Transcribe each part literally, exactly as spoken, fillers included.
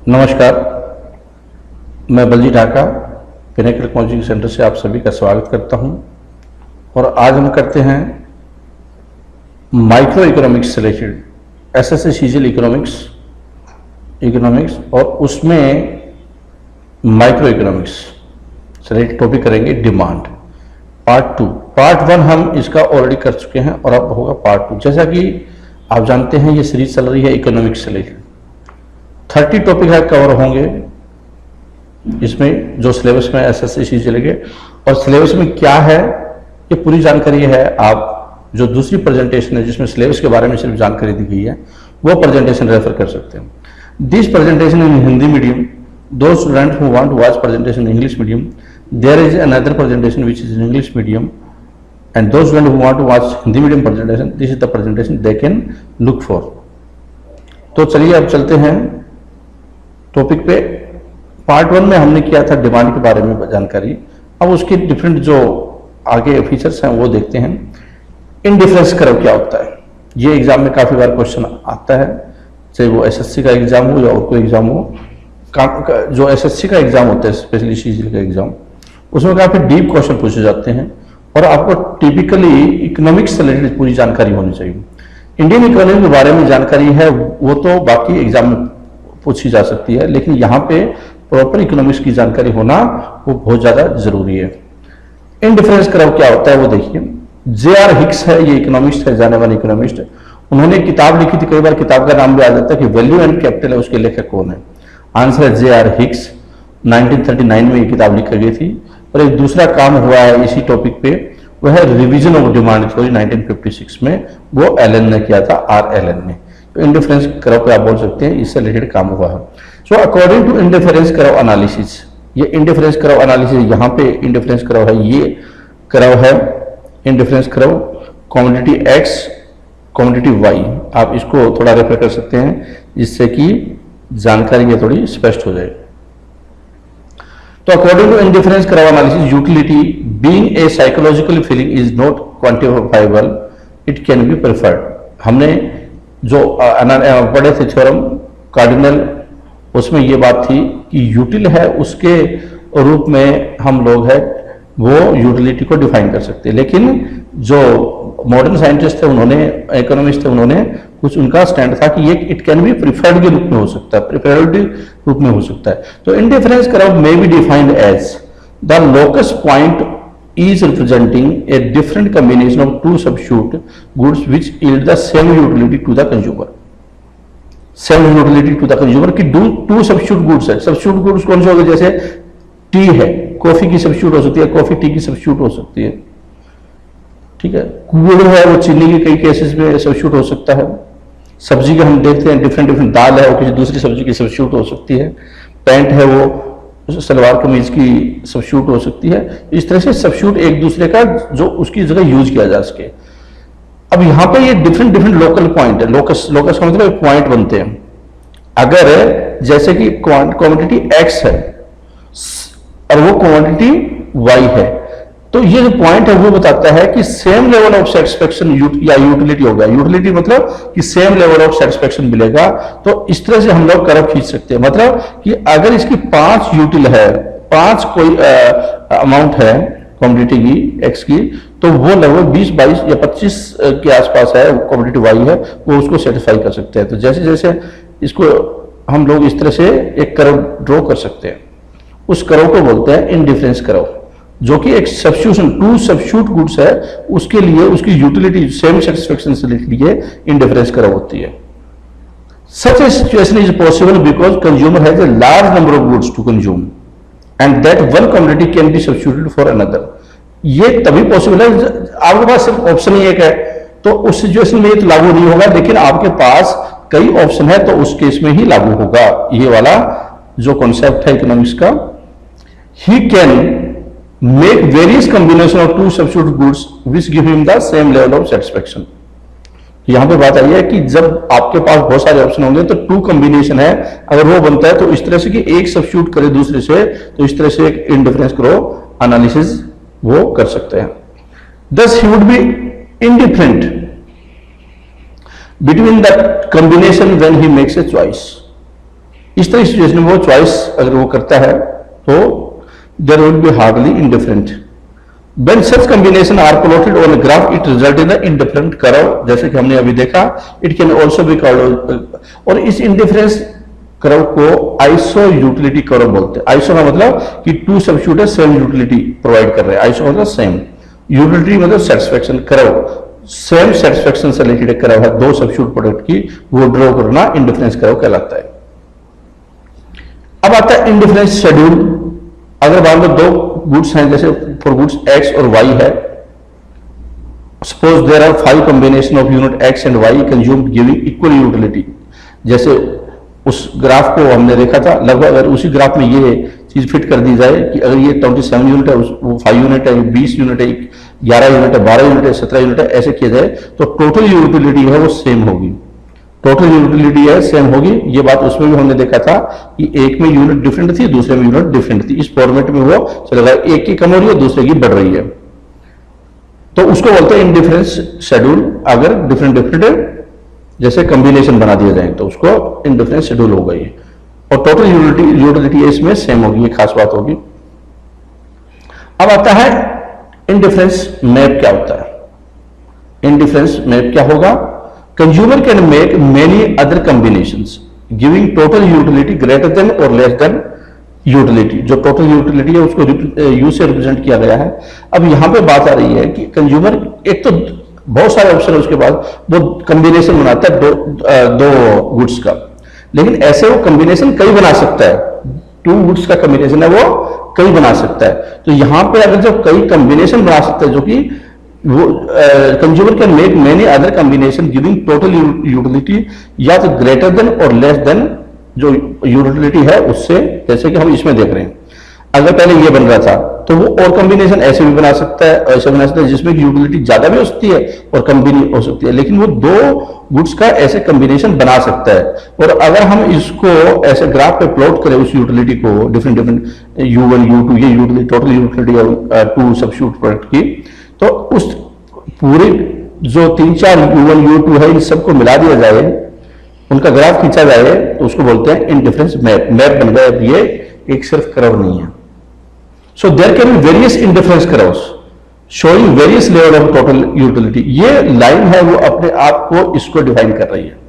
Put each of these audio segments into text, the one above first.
नमस्कार, मैं Baljeet Dhaka Pinnacle coaching centre से आप सभी का स्वागत करता हूं। और आज हम करते हैं माइक्रो इकोनॉमिक्स से related SSC CGL economics economics और उसमें माइक्रो इकोनॉमिक्स से रिलेटेड टॉपिक करेंगे demand part two. Part one हम इसका ऑलरेडी कर चुके हैं और अब होगा पार्ट टू। जैसा कि आप जानते हैं ये सीरीज चल रही है इकोनॉमिक्स से रिलेटेड, थर्टी टॉपिक है कवर होंगे इसमें जो सिलेबस में एसएससी सीजीएल चलेंगे। और सिलेबस में क्या है ये पूरी जानकारी है। आप जो दूसरी प्रेजेंटेशन है जिसमें सिलेबस के बारे में सिर्फ जानकारी दी गई है वो प्रेजेंटेशन रेफर कर सकते हैं। This presentation in Hindi medium, those student who want to watch presentation in English medium, there is another presentation which is in English medium, and those student who want to watch Hindi medium presentation, this is the presentation they can look for. तो चलिए अब चलते हैं topic पे। Part one में हमने किया था डिमांड के बारे में जानकारी, अब उसके डिफरेंट जो आगे फीचर्स हैं वो देखते हैं। इंडिफरेंस कर्व क्या होता है, ये एग्जाम में काफी बार क्वेश्चन आता है, चाहे वो एसएससी का एग्जाम हो या और कोई एग्जाम हो। का, जो एसएससी का एग्जाम होता है स्पेशली सीजीएल का एग्जाम, उसमें काफी डीप क्वेश्चन पूछे जाते हैं और आपको टिपिकली इकोनॉमिक्स से रिलेटेड पूरी जानकारी होनी चाहिए। इंडियन इकोनॉमी के बारे में जानकारी है वो तो बाकी एग्जाम में पूछी जा सकती है, लेकिन यहाँ पे प्रॉपर इकोनॉमिक्स की जानकारी होना वो बहुत ज्यादा जरूरी है। इंडिफरेंस कर्व क्या होता है वो देखिए। जे आर हिक्स है, ये इकोनॉमिस्ट है, जाने वाले इकोनॉमिस्ट है। उन्होंने किताब लिखी थी, कई बार किताब का नाम भी आ जाता है कि वैल्यू एंड कैपिटल है, उसके लेखक कौन है? आंसर है J R Hicks. Nineteen thirty nine में ये किताब लिखी गई थी। और एक दूसरा काम हुआ है इसी टॉपिक पे, वह है revision of demand theory nineteen fifty six में, वो एलन ने किया था, आर एलन ने। तो इंडिफरेंस कर्व पे आप बोल सकते हैं इससे रिलेटेड काम हुआ है। So according to indifference curve analysis, ये इंडिफरेंस कर्व एनालिसिस, यहाँ पे इंडिफरेंस कर्व है, ये कर्व है indifference curve, commodity X commodity Y, आप इसको थोड़ा रेफर कर सकते हैं जिससे कि जानकारी ये थोड़ी स्पष्ट हो जाए। तो according to indifference curve analysis, utility being a psychological feeling is not quantifiable, it can be preferred. हमने जो पढ़े थे थ्योरम कार्डिनल, उसमें ये बात थी कि यूटिल है उसके रूप में हम लोग है वो यूटिलिटी को डिफाइन कर सकते हैं। लेकिन जो मॉडर्न साइंटिस्ट थे, उन्होंने इकोनॉमिस्ट थे, उन्होंने कुछ उनका स्टैंड था कि ये इट कैन बी प्रिफर्ड के रूप में हो सकता है, प्रिफर्ड रूप में हो सकता है। तो indifference curve may be defined as the locus point is representing a different combination of two substitute goods which yield the same utility to the consumer. Same utility to the consumer की दो two substitute goods है। substitute goods कौन से हो गए? जैसे T है, coffee की substitute हो सकती है, कॉफी टी की substitute हो सकती है, ठीक है। गुड़ है वो चीनी के कई केसेस में substitute हो सकता है। सब्जी के हम देखते हैं डिफरेंट डिफरेंट, दाल है वो किसी दूसरी सब्जी की substitute हो सकती है। पैंट है वो सलवार कमीज की सब्स्टिट्यूट हो सकती है। इस तरह से सब्स्टिट्यूट एक दूसरे का जो उसकी जगह यूज किया जा सके। अब यहाँ पे ये डिफरेंट डिफरेंट लोकल पॉइंट है, लोकस लोकस का मतलब पॉइंट बनते हैं। अगर जैसे कि क्वांटिटी एक्स है और वो क्वांटिटी वाई है, तो ये जो पॉइंट है वो बताता है कि सेम लेवल ऑफ सेटिस्फेक्शन या यूटिलिटी होगा। यूटिलिटी मतलब कि सेम लेवल ऑफ सेटिस्फेक्शन मिलेगा। तो इस तरह से हम लोग कर्व खींच सकते हैं, मतलब कि अगर इसकी पांच यूटिल है, पांच कोई अमाउंट है कमोडिटी की एक्स की, तो वो लगभग बीस बाईस या पच्चीस के आसपास है कमोडिटी वाई है, वो उसको सेटिस्फाई कर सकते हैं। तो जैसे जैसे इसको हम लोग इस तरह से एक कर्व ड्रॉ कर सकते हैं, उस कर्व को बोलते हैं इंडिफरेंस कर्व, जो कि एक सब्स्टिट्यूशन टू सब्स्टिट्यूट गुड्स है, उसके लिए उसकी यूटिलिटी सेम सेटिस्फेक्शन से लिए इंडिफरेंस कर्व होती है। Such a situation is possible because consumer has a large number of goods to consume and that one commodity can be substituted for another. ये तभी पॉसिबल है, आपके पास सिर्फ ऑप्शन ही एक है, तो उस सिचुएशन में ये तो लागू नहीं होगा, लेकिन आपके पास कई ऑप्शन है तो उस केस में ही लागू होगा ये वाला जो कॉन्सेप्ट है इकोनॉमिक्स का। He can make various combination of two substitute goods which give him the same level of satisfaction। यहां पे बात आई है कि जब आपके पास बहुत सारे ऑप्शन होंगे तो टू कॉम्बिनेशन है, अगर वो बनता है तो इस तरह से कि एक सब्स्टिट्यूट करे दूसरे से, तो इस तरह से एक इंडिफरेंस कर्व एनालिसिस वो कर सकते हैं। thus he would be indifferent between the combination when he makes a choice। इस तरह की सिचुएशन में वो चॉइस अगर वो करता है तो there will be hardly indifferent. When such combination are plotted on a graph, it result in the indifferent curve, जैसे कि हमने अभी देखा। It can also be called, और इस इंडिफरेंस कर्व को आइसो यूटिलिटी कर्व बोलते हैं। आइसो का मतलब कि two substitute same utility provide कर रहे हैं। आइसो मतलब सेम, यूटिलिटी मतलब सेटिस्फेक्शन कर्व, सेम सेटिस्फेक्शन से रिलेटेड कर्व है दो सब्स्टिट्यूट प्रोडक्ट की, वो ड्रॉ करना इंडिफरेंस कर्व कहलाता है। अब आता है इंडिफरेंस शेड्यूल। अगर मान लो दो गुड्स हैं, जैसे फॉर गुड्स एक्स और वाई है, suppose there are five combination of unit X and Y consumed giving equal utility. जैसे उस ग्राफ को हमने देखा था, लगभग अगर उसी ग्राफ में ये चीज फिट कर दी जाए कि अगर ये सत्ताईस यूनिट है, वो फाइव यूनिट है, बीस यूनिट है, ग्यारह यूनिट है, बारह यूनिट है, सत्रह यूनिट है, ऐसे किया जाए तो टोटल यूटिलिटी है वो सेम होगी। टोटल यूटिलिटी है सेम होगी। ये बात उसमें भी हमने देखा था कि एक में यूनिट डिफरेंट थी, दूसरे में यूनिट डिफरेंट थी। इस फॉर्मेट में वो चलेगा, एक की कम हो रही है, दूसरे की बढ़ रही है, तो उसको बोलते हैं इंडिफरेंस शेड्यूल। अगर डिफरेंट डिफरेंट जैसे कॉम्बिनेशन बना दिया जाए तो उसको इंडिफरेंस शेड्यूल होगा ये, और टोटल यूटिलिटी यूटिलिटी इसमें सेम होगी, ये खास बात होगी। अब आता है इंडिफरेंस मैप क्या होता है। इंडिफरेंस मैप क्या होगा? Consumer can make many other combinations giving total utility greater than और लेस देन यूटिलिटी। जो टोटल यूटिलिटी है उसको यू से रिप्रेजेंट किया गया है। अब यहां पे बात आ रही है कि कंज्यूमर एक तो बहुत सारे ऑप्शन है, उसके बाद वो कॉम्बिनेशन बनाता है दो, दो गुड्स का, लेकिन ऐसे वो कॉम्बिनेशन कई बना सकता है। टू गुड्स का कॉम्बिनेशन है वो कई बना सकता है। तो यहां पे अगर जब कई कॉम्बिनेशन बना सकता है, जो कि वो consumer can make many other combination giving total utility या तो ग्रेटर देन और लेस देन जो यूटिलिटी है उससे, जैसे कि हम इसमें देख रहे हैं। अगर पहले ये बन रहा था तो वो और कॉम्बिनेशन ऐसे भी बना सकता है, ऐसे बना सकता है जिसमें यूटिलिटी ज्यादा भी हो सकती है और कम भी हो सकती है, लेकिन वो दो गुड्स का ऐसे कॉम्बिनेशन बना सकता है। और अगर हम इसको ऐसे ग्राफ पे प्लॉट करें उस यूटिलिटी को, different different U one U two, ये utility total utility two substitute product की, तो उस पूरे जो तीन चार यू वन यू टू है इन सबको मिला दिया जाए, उनका ग्राफ खींचा जाए, तो उसको बोलते हैं इंडिफरेंस मैप। मैप बन गया। ये एक सिर्फ कर्व नहीं है। So there can be various indifference curves showing various level of total utility. ये लाइन है वो अपने आप को इसको डिफाइन कर रही है।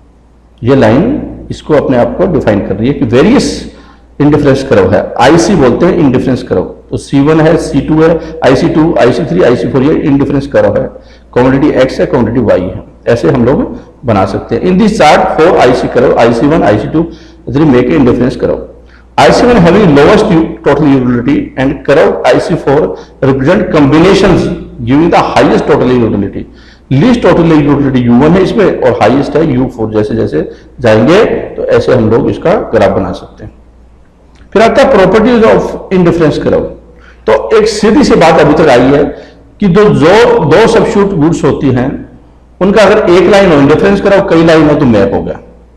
ये लाइन इसको अपने आप को डिफाइन कर रही है कि वेरियस इंडिफरेंस कर्व है। आईसी बोलते हैं इंडिफरेंस कर्व। तो सी वन है, सी टू है, I C two, I C three, I C four, ये इंडिफरेंस कर्व है। क्वांटिटी एक्स है, क्वांटिटी वाई है, ऐसे हम लोग बना सकते हैं। In this chart four IC curve, I C one, I C two, three make a indifference curve. I C one having lowest total utility and curve I C four represent combinations giving the highest total utility. Least total utility U one है इसमें और highest है U four। जैसे जैसे जाएंगे तो ऐसे हम लोग इसका ग्राफ बना सकते हैं। फिर आता है प्रॉपर्टीज ऑफ इंडिफरेंस कर्व। तो एक सीधी सी बात अभी तक आई है कि दो जो दो सब्स्टिट्यूट गुड्स होती हैं उनका अगर एक लाइन हो इंडिफरेंस कर्व, कई लाइन हो तो मैप हो गया।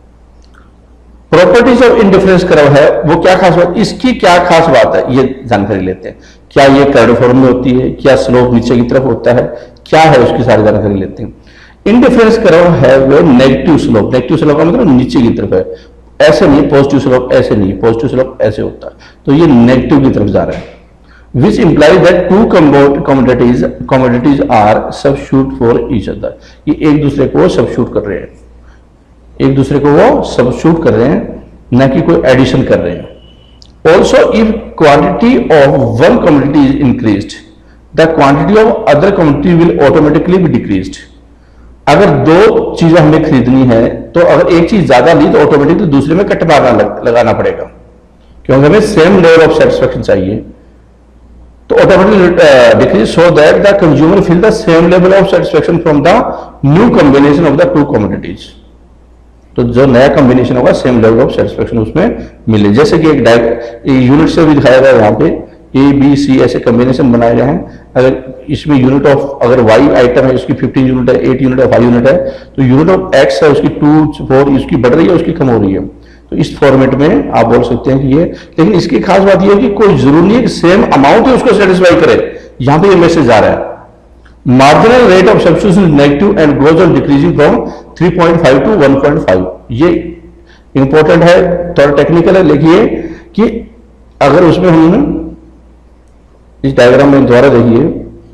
प्रॉपर्टीज ऑफ इंडिफरेंस कर्व है वो क्या खास बात, इसकी क्या खास बात है ये जानकारी लेते हैं। क्या ये कर्व फॉर्म में होती है, क्या स्लोप नीचे की तरफ होता है, क्या है उसकी सारी जानकारी लेते हैं। इंडिफरेंस कर्व है वो नेगेटिव स्लोप। नेगेटिव स्लोप का मतलब नीचे की तरफ है, ऐसे नहीं। पॉजिटिव स्लोप ऐसे नहीं, पॉजिटिव स्लोप ऐसे होता है, तो ये नेगेटिव की तरफ जा रहा है। Which imply that two commodities commodities are substitute for each other. ये एक दूसरे को सबस्टिट्यूट कर रहे हैं, एक दूसरे को वो सबस्टिट्यूट कर रहे हैं, न कि कोई एडिशन कर रहे हैं। Also if quantity of one commodity is increased, the quantity of other commodity will automatically be decreased. अगर दो चीजें हमें खरीदनी है तो अगर एक चीज ज्यादा ली तो ऑटोमेटिकली दूसरे में कट मारना लग, लगाना पड़ेगा, क्योंकि हमें सेम लेवल ऑफ सेटिस्फेक्शन चाहिए। तो automatically decrease so that the consumer feel the same level of satisfaction from the new combination of the two commodities. तो जो नया कॉम्बिनेशन होगा सेम लेवल ऑफ सेटिस्फेक्शन उसमें मिले। जैसे कि एक यूनिट से भी दिखाया गया यहाँ पे ए बी सी ऐसे कॉम्बिनेशन बनाए गए हैं। अगर इसमें यूनिट ऑफ अगर वाई आइटम है उसकी फिफ्टीन यूनिट है, एट यूनिट है, फाइव यूनिट है, तो यूनिट ऑफ एक्स है उसकी टू फोर, उसकी बढ़ रही है उसकी कम हो रही है। तो इस फॉर्मेट में आप बोल सकते हैं कि ये, लेकिन इसकी खास बात यह है कि कोई जरूरी नहीं है कि सेम अमाउंट ही उसको सेटिस्फाई करे। यहां पे ये मैसेज आ रहा है marginal rate of substitution is negative and goes on decreasing from three point five to one point five. ये इंपॉर्टेंट है, थोड़ा टेक्निकल है। लिखिए कि अगर उसमें हम इस डायग्राम में द्वारा देखिए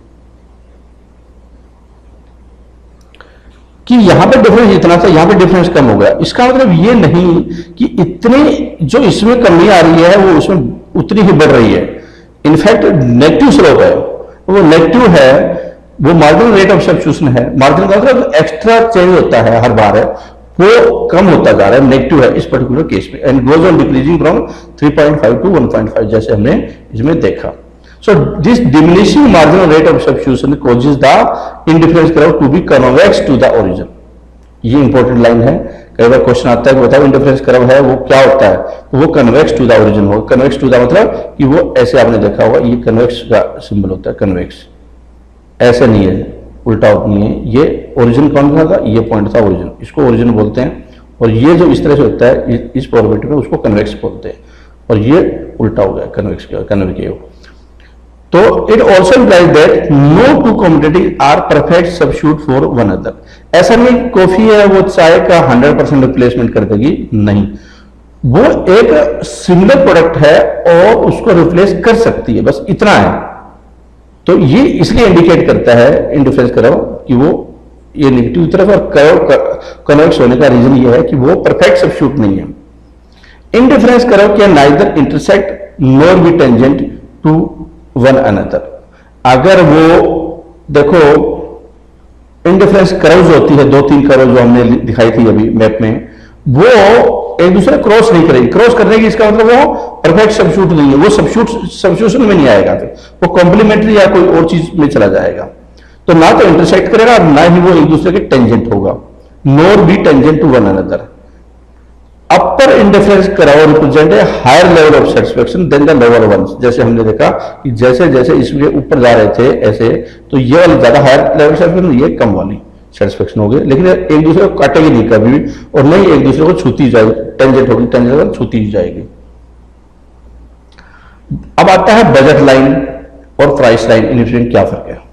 कि यहां पे डिफरेंस इतना था, यहां पे डिफरेंस कम हो गया। इसका मतलब ये नहीं कि इतनी जो इसमें कमी आ रही है वो उसमें उतनी ही बढ़ रही है। इनफैक्ट नेगेटिव स्लोप है, वो नेगेटिव है, वो मार्जिनल रेट ऑफ सब्स्टिट्यूशन है। मार्जिन का मतलब एक्स्ट्रा चेंज होता है हर बार है, वो कम होता जा रहा है, नेगेटिव है इस पर्टिकुलर केस में, and goes on decreasing from three point five to one point five, जैसे हमने इसमें देखा। So this diminishing marginal rate of substitution causes the indifference curve to be convex to the origin। ये important line है, कई बार question आता है कि बताओ इंडिफरेंस कर्व है वो क्या होता है, तो वो कन्वेक्स टू द ओरिजिन होगा। कन्वेक्स टू द मतलब कि वो ऐसे आपने देखा होगा, ये कन्वेक्स का सिंबल होता है, कन्वेक्स ऐसे नहीं है, उल्टा नहीं है। ये ओरिजिन कौन सा था, ये पॉइंट था ओरिजिन, इसको ओरिजिन बोलते हैं। और ये जो इस तरह से होता है इस प्रोबेबिलिटी में, उसको कन्वेक्स बोलते हैं। और ये उल्टा हो गया, कन्वेक्स कन्वेकेव। तो it also implies that no two commodities are perfect substitute for one other. ऐसा नहीं कॉफी है वो चाय का हंड्रेड परसेंट रिप्लेसमेंट कर देगी, नहीं, वो एक सिमिलर प्रोडक्ट है और उसको रिप्लेस कर सकती है, बस इतना है। तो ये इसलिए इंडिकेट करता है इंडिफरेंस कर्व कि वो ये नेगेटिव तरफ, और कर्व कन्वेक्स होने का रीजन ये है कि वो परफेक्ट सब्स्टिट्यूट नहीं है। Indifference curve can neither intersect nor be tangent to one another. अगर वो देखो इंडिफरेंस कर्व्स होती है, दो तीन कर्व जो हमने दिखाई थी अभी मैप में, वो एक दूसरे क्रॉस नहीं करेगी। क्रॉस करने की इसका मतलब वो परफेक्ट सब्स्टिट्यूट नहीं है, वो सब्स्टिट्यूट सब्स्टिट्यूशन में नहीं आएगा, तो वो कॉम्प्लीमेंट्री या कोई और चीज में चला जाएगा। तो ना तो इंटरसेक्ट करेगा, ना ही वो एक दूसरे के टेंजेंट होगा, nor be tangent to one another. Upper indifference curve represent a higher level of satisfaction than the lower ones. जैसे हमने देखा कि जैसे जैसे इसमें ऊपर जा रहे थे ऐसे, तो ये वाली ज्यादा हायर लेवल सेटिस्फेक्शन, ये कम वाली सेटिस्फेक्शन हो गई, लेकिन एक दूसरे को काटेगी नहीं कभी भी, और नहीं एक दूसरे को छूती जाएगी, टेंजेंट होगी, टेंजेंट छूती जाएगी। अब आता है बजट लाइन और प्राइस लाइन, इनमें क्या फर्क है?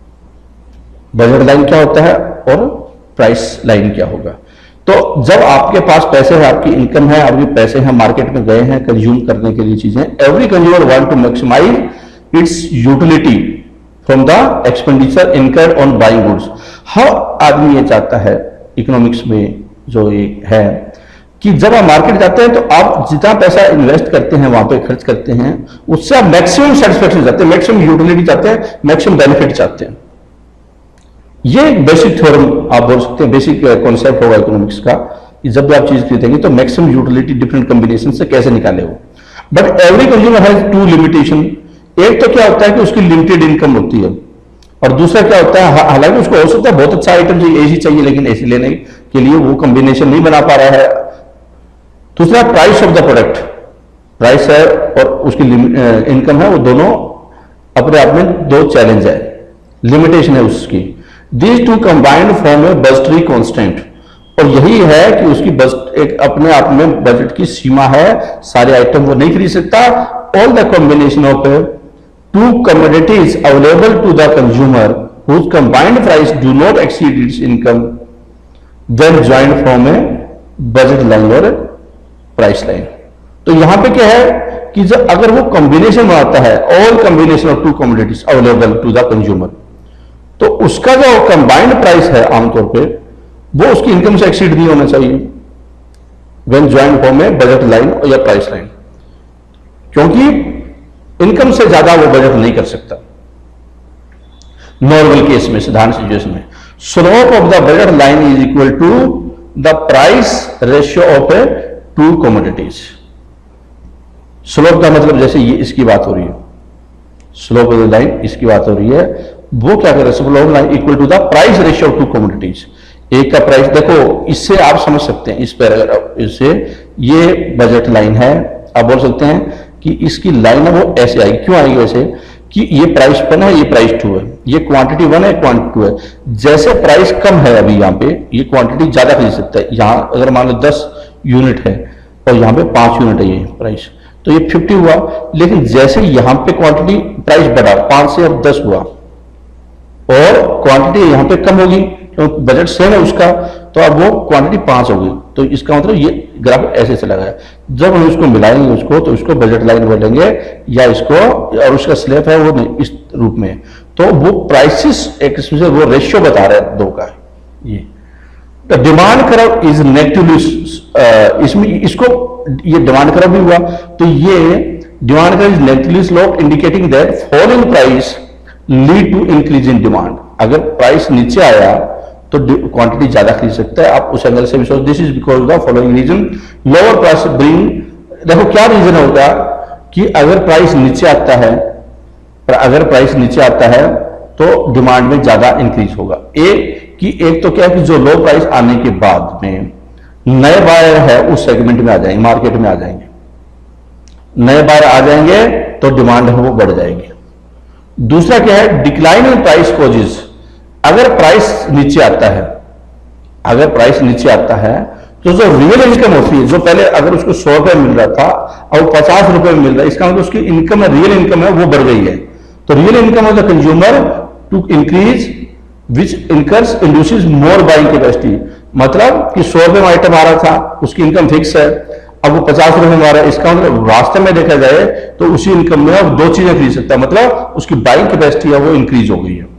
बजट लाइन क्या होता है और प्राइस लाइन क्या होगा? तो जब आपके पास पैसे है, आपकी इनकम है, आपके पैसे हैं, मार्केट में गए हैं कंज्यूम करने के लिए चीजें, every consumer want to maximise its utility from the expenditure incurred on buying goods. हर आदमी ये चाहता है, इकोनॉमिक्स में जो ये है कि जब आप मार्केट जाते हैं तो आप जितना पैसा इन्वेस्ट करते हैं, वहां पे खर्च करते हैं, उससे आप मैक्सिमम सेटिस्फेक्शन चाहते हैं, मैक्सिमम यूटिलिटी चाहते हैं, मैक्सिमम बेनिफिट चाहते हैं। ये एक बेसिक थ्योरम आप बोल सकते हैं, बेसिक कॉन्सेप्ट होगा इकोनॉमिक्स का कि जब भी आप चीज खरीदेंगे तो मैक्सिमम यूटिलिटी डिफरेंट कॉम्बिनेशन से कैसे निकाले हो। But every consumer has two limitation. एक तो क्या होता है कि उसकी लिमिटेड इनकम होती है, और दूसरा क्या होता है, हालांकि उसको हो सकता है बहुत अच्छा आइटम चाहिए, एसी चाहिए, लेकिन एसी लेने के लिए वो कॉम्बिनेशन नहीं बना पा रहा है। दूसरा price of the product, price है और उसकी इनकम है, वो दोनों अपने आप में दो चैलेंज है, लिमिटेशन है उसकी। These two combined form a budgetary constraint, और यही है कि उसकी बजट एक अपने आप में बजट की सीमा है, सारे आइटम वो नहीं खरीद सकता। All the combination of two commodities available to the consumer whose combined price do not exceed its income then joined form a budget line or price line। तो यहां पे क्या है कि जब अगर वो कॉम्बिनेशन बनाता है, all combination of two commodities available to the consumer, तो उसका जो कंबाइंड प्राइस है आमतौर पे वो उसकी इनकम से एक्सीड नहीं होना चाहिए व्हेन ज्वाइंट फॉर्म में बजट लाइन या प्राइस लाइन, क्योंकि इनकम से ज्यादा वो बजट नहीं कर सकता नॉर्मल केस में, साधारण सिचुएशन में। Slope of the budget line is equal to the price ratio of a two commodities. Slope का मतलब जैसे ये इसकी बात हो रही है, स्लोप ऑफ द लाइन इसकी बात हो रही है, वो क्या कर रहे हैं, slope line equal to the price ratio of two commodities. एक का प्राइस देखो, इससे आप समझ सकते हैं, इस पैराग्राफ इससे ये बजट लाइन है, आप बोल सकते हैं कि इसकी लाइन है वो ऐसे आएगी। क्यों आएगी वैसे कि ये प्राइस वन है, ये प्राइस टू है, ये क्वांटिटी वन है, क्वांटिटी टू है। जैसे प्राइस कम है अभी यहाँ पे, ये क्वांटिटी ज्यादा खरीद सकता है। यहाँ अगर मान लो दस यूनिट है और यहाँ पे पांच यूनिट है ये प्राइस, तो ये फिफ्टी हुआ। लेकिन जैसे यहाँ पे क्वांटिटी प्राइस बढ़ा, पांच से अब दस हुआ, और क्वांटिटी यहां पे कम होगी क्योंकि बजट सेम है उसका, तो अब वो क्वांटिटी पांच हो गई, तो इसका मतलब ये ग्राफ ऐसे चला गया। जब हम इसको मिलाएंगे उसको, तो इसको बजट लाइन बोलेंगे, या इसको, और उसका स्लैब है वो इस रूप में, तो वो प्राइसेस एक किस्म से वो रेशियो बता रहे हैं दो का। ये डिमांड कर्व इज नेगेटिवली, इसमें इसको ये डिमांड कर्व भी हुआ, तो ये demand curve is negatively slope indicating that fall in price lead to increase in demand. अगर प्राइस नीचे आया तो क्वांटिटी ज्यादा खरीद सकता है, आप उस एंगल से भी सोच। This is because the following reason, lower price bring, देखो क्या रीजन होगा कि अगर प्राइस नीचे आता है, अगर प्राइस नीचे आता है तो डिमांड में ज्यादा इंक्रीज होगा। एक कि एक तो क्या है कि जो लो प्राइस आने के बाद में नए बायर है उस सेगमेंट में आ जाएंगे, मार्केट में आ जाएंगे, नए बायर आ जाएंगे तो डिमांड है वो बढ़ जाएगी। दूसरा क्या है, डिक्लाइन इन प्राइस कॉजेज, अगर प्राइस नीचे आता है, अगर प्राइस नीचे आता है तो जो रियल इनकम होती है, जो पहले अगर उसको सौ रुपए मिल रहा था और पचास रुपए में मिल रहा है, इसका मतलब उसकी इनकम है, रियल इनकम है वो बढ़ गई है। तो real income of the consumer to increase which incurs induces more buying capacity, मतलब कि सौ रुपए में आइटम आ रहा था, उसकी इनकम फिक्स है, अब वो पचास रुपए में आ रहा है, इसका मतलब वास्तव में देखा जाए तो उसी इनकम में अब दो चीजें खरीद सकता है, मतलब उसकी बाइंग कैपेसिटी है वो इंक्रीज हो गई है।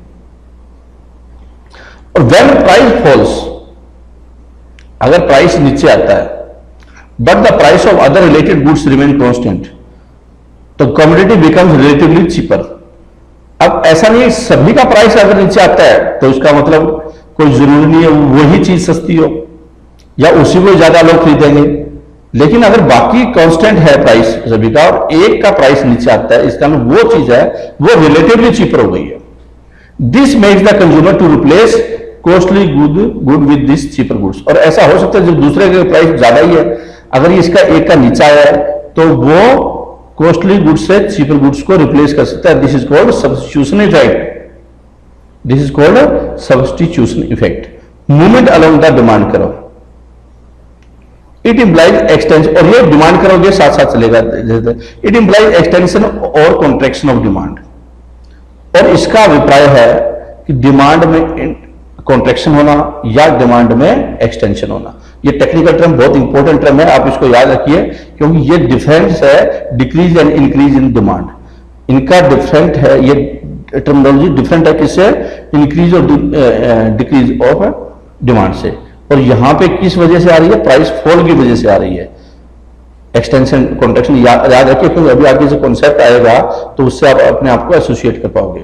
और व्हेन प्राइस फॉल्स, अगर प्राइस नीचे आता है but the price of other related goods remain constant, तो कमोडिटी बिकम्स रिलेटिवली चीपर। अब ऐसा नहीं है सभी का प्राइस अगर नीचे आता है तो इसका मतलब कोई जरूरी नहीं है वही चीज सस्ती हो या उसी को ज्यादा लोग खरीदेंगे, लेकिन अगर बाकी कांस्टेंट है प्राइस सभी का और एक का प्राइस नीचे आता है, इसका मतलब वो चीज है वो रिलेटिवली चीपर हो गई है। This makes the consumer to replace costly good good with this cheaper goods. और ऐसा हो सकता है जब दूसरे का प्राइस ज्यादा ही है, अगर इसका एक का नीचा आया है तो वो कॉस्टली गुड्स से चीपर गुड्स को रिप्लेस कर सकता है। This is called substitution effect, this is called substitution effect. Movement along the demand curve, it implies extension, और ये डिमांड कर्व के साथ साथ चलेगा, इट इंप्लाइज एक्सटेंशन और कॉन्ट्रैक्शन ऑफ डिमांड। और इसका अभिप्राय है कि डिमांड में कॉन्ट्रैक्शन होना या डिमांड में एक्सटेंशन होना। ये टेक्निकल टर्म बहुत इंपॉर्टेंट टर्म है, आप इसको याद रखिए, क्योंकि ये डिफरेंस है decrease and increase in demand, इनका डिफरेंट है, ये टर्मिनोलॉजी डिफरेंट है किससे, इंक्रीज और डिक्रीज ऑफ डिमांड से। और यहां पे किस वजह से आ रही है, प्राइस फॉल की वजह से आ रही है। एक्सटेंशन कॉन्ट्रैक्शन याद याद रखिए, क्योंकि अभी आगे जो कॉन्सेप्ट आएगा तो उससे आप अपने आप को एसोसिएट कर पाओगे।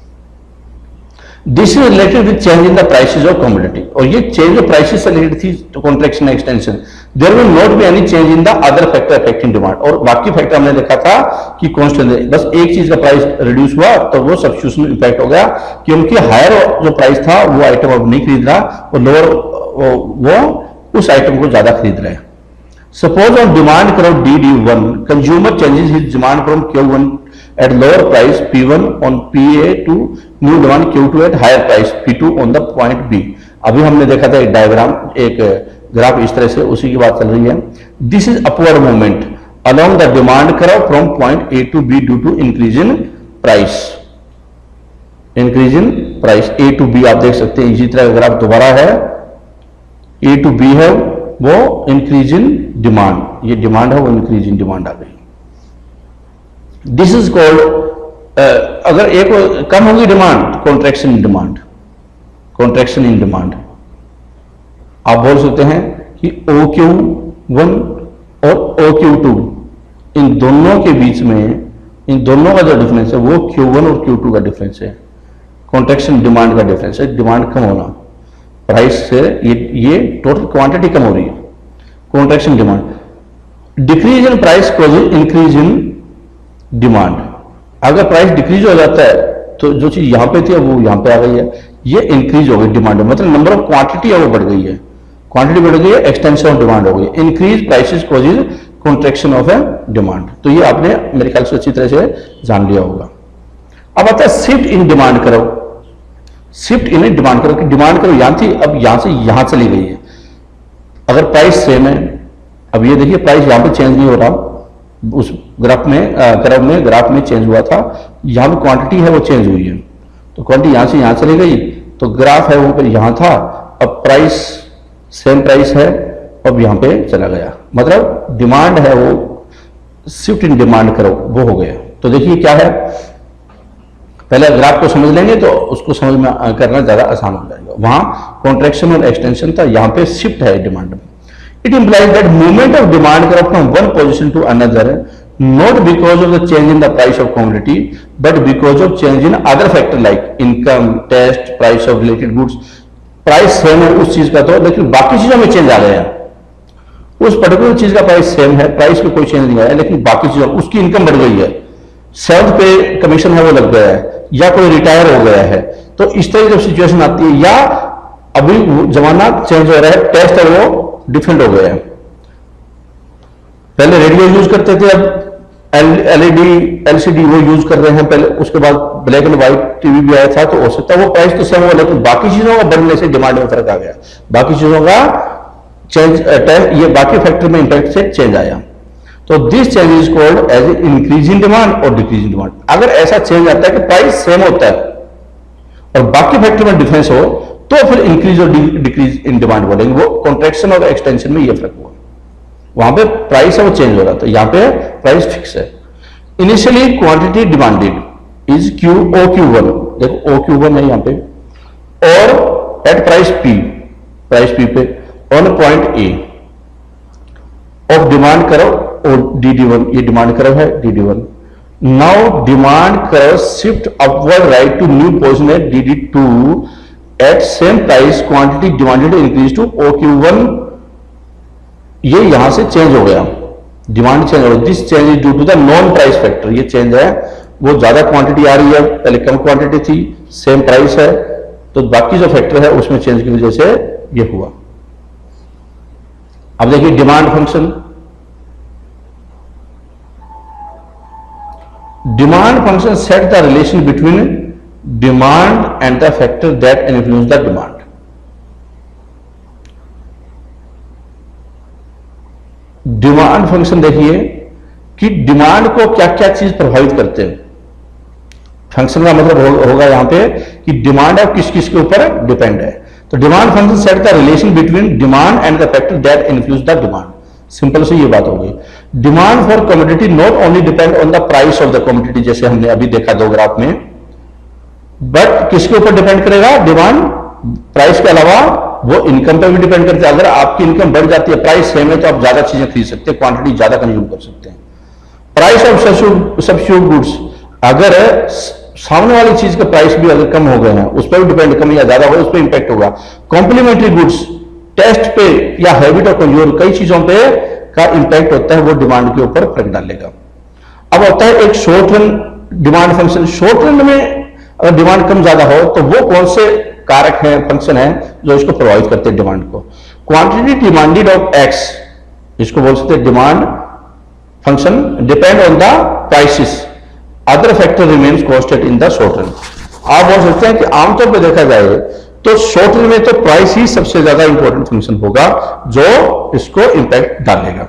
This is related with change in the prices of commodity, और ये चेंज ऑफ प्राइसेस से रिलेटेड थी तो contraction extension. There will not be any change in the other factor affecting demand, और बाकी फैक्टर हमने देखा था कि कांस्टेंट है, बस एक चीज का प्राइस रिड्यूस हुआ तो वो सब्स्टिट्यूशन इफेक्ट हो गया, क्योंकि हायर जो प्राइस था वो आइटम अब नहीं खरीद रहा और लोअर वो, वो उस आइटम को ज्यादा खरीद रहे हैं। Suppose on demand curve D D one, consumer changes his demand from Q one at lower price P one on P A to new demand Q two at higher price P two on the point B। अभी हमने देखा था एक diagram, एक graph इस तरह से, उसी की बात चल रही है। This is upward movement along the demand curve from point A to B due to increase in price, increase in price A to B आप देख सकते हैं, इसी तरह ग्राफ दोबारा है, A to B है वो इंक्रीज इन डिमांड, ये डिमांड है वो इंक्रीज इन डिमांड आ गई। दिस इज कॉल्ड, अगर एक कम होगी demand, contraction in demand, contraction in demand. आप बोल सकते हैं कि ओ क्यू वन और ओ क्यू टू, इन दोनों के बीच में, इन दोनों का जो डिफरेंस है वो क्यू वन और क्यू टू का डिफरेंस है, कॉन्ट्रैक्शन डिमांड का डिफरेंस है। डिमांड कम होना प्राइस से, ये ये टोटल क्वांटिटी कम हो रही है, contraction demand. Decrease in price causes increase in demand, अगर प्राइस डिक्रीज हो जाता है तो जो चीज यहां पे थी वो यहां पे आ गई है, ये इंक्रीज हो गई डिमांड, मतलब नंबर ऑफ क्वांटिटी है वो बढ़ गई है, क्वांटिटी बढ़ गई है, एक्सटेंशन ऑफ डिमांड हो गई। Increase prices causes contraction of a demand, तो ये आपने मेरे ख्याल से अच्छी तरह से जान लिया होगा। अब आता है shift in demand curve, shift in demand curve कि डिमांड करो यहां थी, अब यहां से यहां चली गई है। अगर प्राइस सेम है, अब ये देखिए प्राइस यहां पे चेंज नहीं हो रहा, उस ग्राफ में कर्व में ग्राफ में चेंज हुआ था, यहां पे क्वांटिटी है वो चेंज हुई है, तो क्वांटिटी यहां से यहां चली गई, तो ग्राफ है वो पे यहां था, अब प्राइस सेम प्राइस है, अब यहां पे चला गया, मतलब डिमांड है वो शिफ्ट इन डिमांड करो वो हो गया। तो देखिए क्या है, पहले ग्राफ को समझ लेंगे तो उसको समझ में करना ज्यादा आसान हो जाएगा। वहां कॉन्ट्रैक्शन और एक्सटेंशन था, यहां पे शिफ्ट है डिमांड में। It implies that movement of demand curve from one position to another, not because of the change in the price of commodity but because of change in other factor like income, taste, price of related goods. Price same है उस चीज का तो, लेकिन बाकी चीजों में change आ गया। उस पर्टिकुलर चीज का प्राइस सेम है, प्राइस में कोई चेंज नहीं आया, लेकिन बाकी चीजों उसकी इनकम बढ़ गई है, सेल्फ पे कमीशन है वो लग गया है, या कोई रिटायर हो गया है। तो इस तरह की जब सिचुएशन आती है, या अभी जमाना चेंज हो रहा है, टेस्ट है वो डिफरेंट हो गया है। पहले रेडियो यूज करते थे, अब एलईडी एलसीडी वो यूज कर रहे हैं पहले, उसके बाद ब्लैक एंड व्हाइट टीवी भी आया था। तो हो सकता है वो प्राइस तो सेम हो, लेकिन बाकी चीजों का बढ़ने से डिमांड में फर्क आ गया, बाकी चीजों का चेंज, ये बाकी फैक्टर में इंपैक्ट से चेंज आया। तो this change is called as increase in demand और डिक्रीज इन डिमांड। अगर ऐसा चेंज आता है कि प्राइस सेम होता है और बाकी फैक्टर में डिफरेंस हो, तो फिर इंक्रीज और डिक्रीज इन डिमांड बोलेंगे। वो कॉन्ट्रैक्शन और एक्सटेंशन में ये फर्क हुआ, वहां पे प्राइस है वो चेंज हो रहा था, यहां पे प्राइस फिक्स है। Initially quantity demanded is Q O Q one, देखो ओ क्यू वन है यहां पे, और at price P, price P पे on point A of demand curve और डी डी वन, ये डिमांड करो है D D one. Now demand curve shift upward right to new position at D D two at same price, quantity demanded increase to O Q one. ये यहां से change हो गया, demand change हो गया। This change is due to the non price factor, ये change है, वो ज्यादा क्वांटिटी आ रही है, पहले कम क्वांटिटी थी, सेम प्राइस है, तो बाकी जो फैक्टर है उसमें चेंज की वजह से ये हुआ। अब देखिए demand function, demand function set the relation between demand and the factor that influence the demand. Demand function देखिए कि डिमांड को क्या क्या चीज प्रभावित करते हैं। फंक्शन का मतलब हो, होगा यहां पे कि डिमांड अब किस किस के ऊपर डिपेंड है। तो demand function set the relation between demand and the factor that influence the demand. Simple से ये बात हो गई। Demand for commodity not only depend on the price of the commodity, जैसे हमने अभी देखा दो ग्राफ में, बट किसके ऊपर डिपेंड करेगा? डिमांड प्राइस के अलावा वो इनकम पर भी डिपेंड करता है। अगर आपकी इनकम बढ़ जाती है, प्राइस सेम है, तो आप ज्यादा चीजें खरीद सकते हैं, क्वांटिटी ज्यादा कंज्यूम कर सकते हैं। प्राइस ऑफ सब्स्टिट्यूट गुड्स, अगर सामने वाली चीज का प्राइस भी अगर कम हो गए हैं, उस पर भी डिपेंड, कम या ज्यादा हो उस पर इंपैक्ट होगा। कॉम्प्लीमेंट्री गुड्स, टेस्ट पे या हैबिट ऑफ कंज्यूमर, कई चीजों पे का इंपैक्ट होता है, वो डिमांड के ऊपर फर्क डालेगा। अब होता है एक short run demand function. Short run में अगर डिमांड कम ज्यादा हो तो वो कौन से कारक है, फंक्शन है जो इसको प्रभावित करते हैं डिमांड को? क्वांटिटी डिमांडेड ऑफ एक्स, इसको बोल सकते हैं demand function, depend on the prices, other factor remains constant in the short run. आप बोल सकते हैं कि आमतौर पर देखा जाए तो शॉर्ट रन में तो प्राइस ही सबसे ज्यादा इंपॉर्टेंट फंक्शन होगा जो इसको इंपैक्ट डालेगा।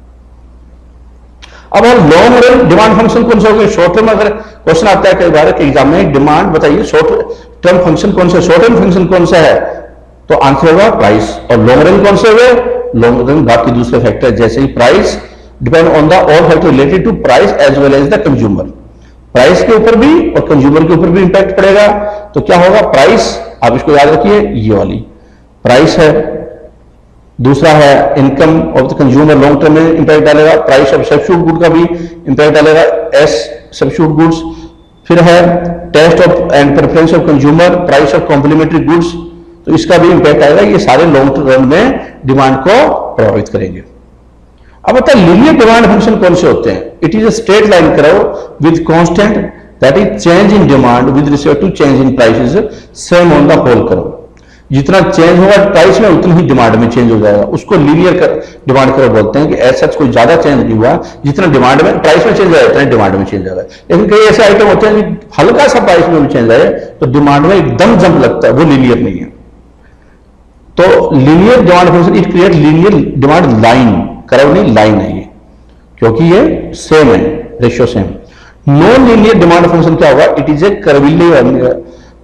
अब हम लॉन्ग रन डिमांड फंक्शन कौन सा होगा? शॉर्ट टर्म अगर क्वेश्चन आता है कई बार के एग्जाम में, डिमांड बताइए शॉर्ट टर्म फंक्शन कौन सा, शॉर्ट टर्म फंक्शन कौन सा है, तो आंसर होगा प्राइस। और लॉन्ग रन कौन से हुए? लॉन्ग रन बाकी दूसरे फैक्टर जैसे ही price depend on the all factor related to price as well as the consumer. Price के ऊपर भी और कंज्यूमर के ऊपर भी इंपैक्ट पड़ेगा। तो क्या होगा? प्राइस, आप इसको याद रखिए, ये वाली प्राइस है। दूसरा है income of the consumer, long term में इंपैक्ट डालेगा। प्राइस ऑफ सब्स्टिट्यूट गुड का भी इंपैक्ट डालेगा, एस सब्स्टिट्यूट गुड्स। फिर है taste of and preference of consumer, price of complementary goods, तो इसका भी इंपैक्ट आएगा। ये सारे लॉन्ग टर्म में डिमांड को प्रभावित करेंगे। अब बता लीनियर डिमांड फंक्शन कौन से होते हैं? It is a straight line curve with constant that is change in demand with respect to change in prices same on the whole curve. जितना चेंज होगा प्राइस में उतनी ही डिमांड में चेंज हो जाएगा, उसको लीनियर कर, डिमांड कर्व बोलते हैं। कि ऐसा कोई ज्यादा चेंज नहीं हुआ, जितना डिमांड में प्राइस में चेंज आया उतना डिमांड में चेंज आएगा। लेकिन कई ऐसे आइटम होते हैं कि हल्का सा प्राइस में भी चेंज आए तो डिमांड में एकदम जंप लगता है, वो लीनियर नहीं है। तो linear demand function it create linear demand line, curve नहीं लाइन है ये, क्योंकि ये सेम है, ratio same. Non linear demand function क्या होगा? It is a curvily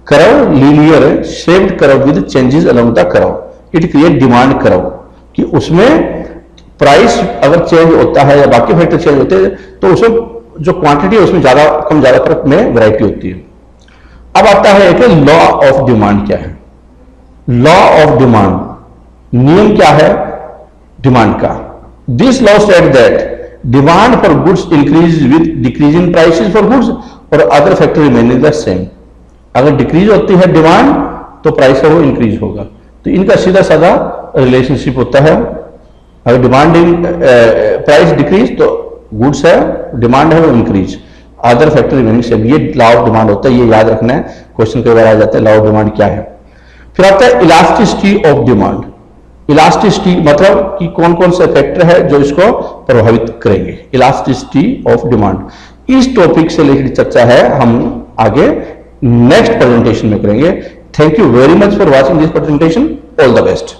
curve linear shaped curve with changes along the curve. It create demand curve कि उसमें प्राइस अगर चेंज होता है या बाकी फैक्टर चेंज होते हैं तो उसमें जो क्वांटिटी है उसमें ज्यादा कम ज्यादा फर्क में वैरायटी होती है। अब आता है कि लॉ ऑफ डिमांड क्या है। लॉ ऑफ डिमांड, नियम क्या है डिमांड का। This law said that demand for goods increase with decrease in prices for goods और other factor remaining the same. अगर डिक्रीज होती है डिमांड तो प्राइस है वो इंक्रीज होगा। तो इनका सीधा साधा रिलेशनशिप होता है। अगर डिमांड प्राइस डिक्रीज तो गुड्स है, डिमांड है वो increase, other factor remaining same. ये लॉ ऑफ डिमांड होता है, ये याद रखना है, क्वेश्चन कई बार आ जाता है लॉ ऑफ डिमांड क्या है। फिर आता है इलास्टिसिटी ऑफ डिमांड। इलास्टिसिटी मतलब कि कौन कौन से फैक्टर है जो इसको प्रभावित करेंगे। इलास्टिसिटी ऑफ डिमांड इस टॉपिक से रिलेटेड चर्चा है, हम आगे नेक्स्ट प्रेजेंटेशन में करेंगे। Thank you very much for watching this presentation. All the best.